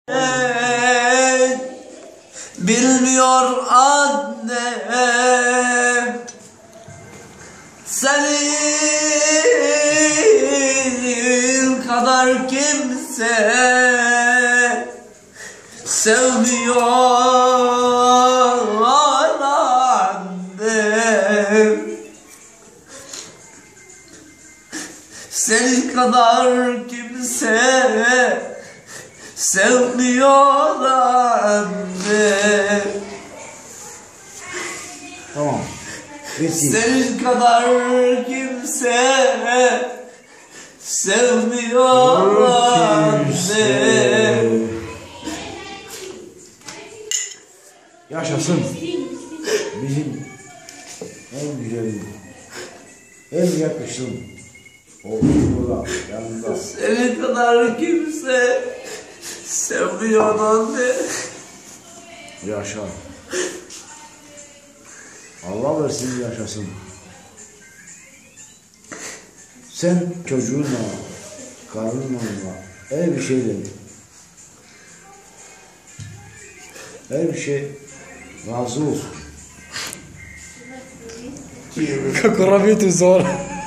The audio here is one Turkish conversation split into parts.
Bilmiyor annem senin kadar kimse sevmiyor annem. Senin kadar kimse sevmiyor anne. Tamam. Senin kadar kimse sevmiyor anne. Yaşasın bizim en güzel, en yakışın olsun burada yanında. Senin kadar kimse sevmiyor anne. Yaşa. Allah versin yaşasın. Sen çocuğunla, karnınla, her bir şeyle, her bir şey razı olsun. Kako rabiti zor.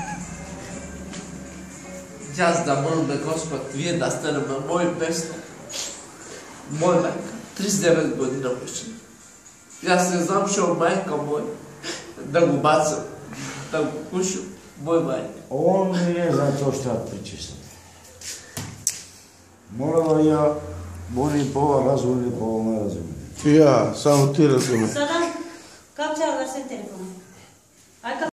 Jaz da moram da Gospod vidi da ste na moj mesto. Moj majka, 39 godina više. Ja se zamšao majka moj, da ga bacam, da ga kušam, moj majka. On nije za to šta pričaš. Morala ja, oni pola razumni, pola ne razumni. Ja, samo ti razumem. Sada, kako će vas telefon?